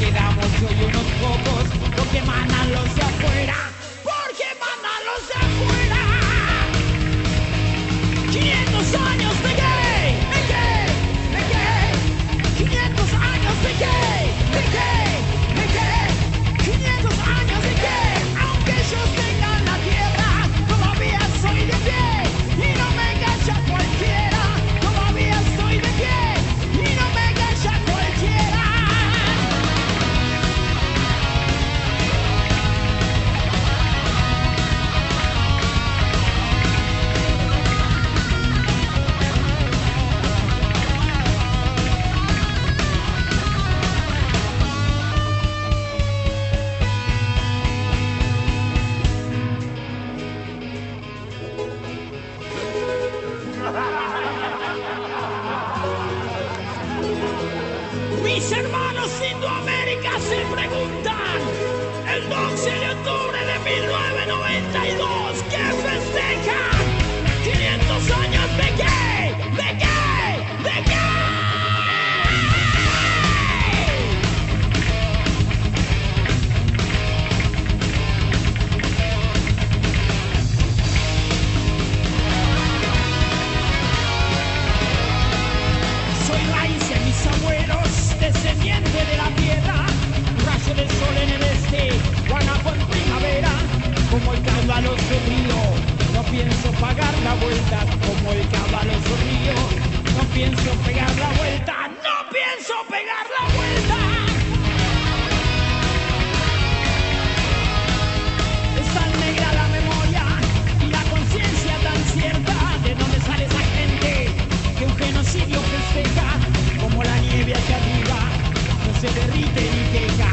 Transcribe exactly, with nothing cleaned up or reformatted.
quedamos hoy unos pocos, porque mandan los de afuera, porque mandan los de afuera. quinientos años de gay, de gay, de gay. quinientos años de gay, de gay, de gay. quinientos años de gay. Aunque ellos tengan la tierra, todavía soy de pie y no me engancha cualquiera. Todavía estoy de pie y no me engancha cualquiera. Mis hermanos Indoamérica se preguntan, el once de octubre de mil novecientos noventa y dos, ¿qué festejan? quinientos años de gay, de gay, de gay. Soy raíz de mis abuelos, descendiente de la tierra, rayo del sol en el este, guanaco en primavera, como el caudaloso río, no pienso pagar la vuelta, como el caudaloso río, no pienso pegar la vuelta, no pienso pegar la vuelta. Es tan negra la memoria y la conciencia tan cierta, de dónde sale esa gente que un genocidio festeja, como la nieve allá arriba, no se derrite ni queja.